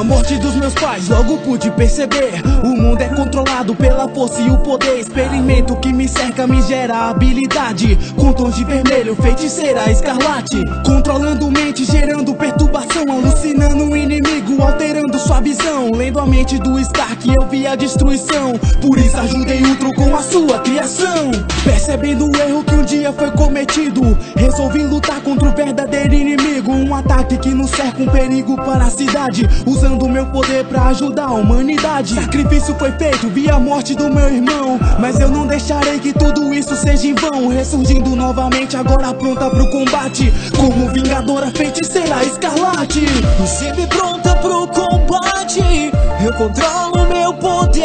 a morte dos meus pais, logo pude perceber. O mundo é controlado pela força e o poder. Experimento que me cerca me gera habilidade. Com tons de vermelho, feiticeira escarlate. Controlando mente, gerando perturbação. Alucinando o inimigo, alterando sua visão. Lendo a mente do Stark, eu vi a destruição. Por isso ajudei o Tron com a sua criação. Percebendo o erro que um dia foi cometido, resolvi lutar contra o verdadeiro inimigo. Um ataque que nos cerca, um perigo para a cidade. Usando o meu poder pra ajudar a humanidade. Sacrifício foi feito, vi a morte do meu irmão, mas eu não deixarei que tudo isso seja em vão. Ressurgindo novamente, agora pronta pro combate, como vingadora feiticeira escarlate. Sempre pronta pro combate, eu controlo meu poder.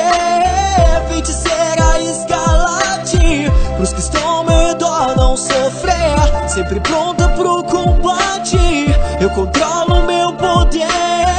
Feiticeira escarlate, pros que estão ao meu redor não sofrer. Sempre pronta pro combate, eu controlo meu poder.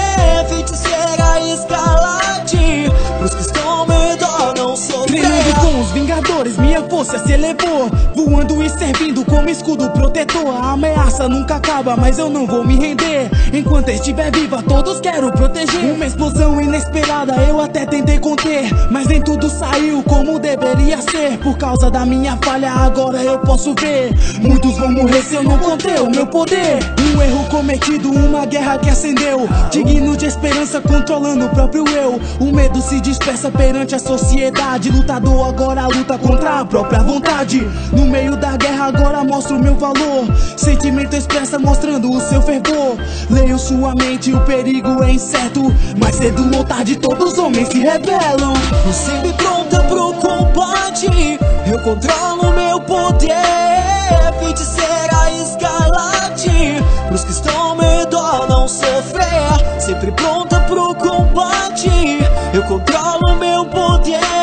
Feiticeira escarlate, pros que estão ao meu redor não sofrer. Treinando com os Vingadores, minha força se elevou, voando e servindo como escudo protetor. A ameaça nunca acaba, mas eu não vou me render. Enquanto estiver viva, todos quero proteger. Uma explosão inesperada eu até tentei conter, mas nem tudo saiu como deveria ser. Por causa da minha falha, agora eu posso ver. Muitos vão morrer se eu não conter o meu poder. Um erro cometido, uma guerra que acendeu, digno de esperança, controlando o próprio eu. O medo se dispersa perante a sociedade. Lutador agora luta contra a própria vontade. No meio da guerra agora mostro o meu valor. Sentimento expressa mostrando o seu fervor. Leio sua mente, o perigo é incerto, mas cedo ou tarde todos os homens se rebelam. Sempre pronta pro combate, eu controlo meu poder. Feiticeira escarlate, pros que estão ao meu redor não sofrer. Sempre pronta pro combate, eu controlo meu poder.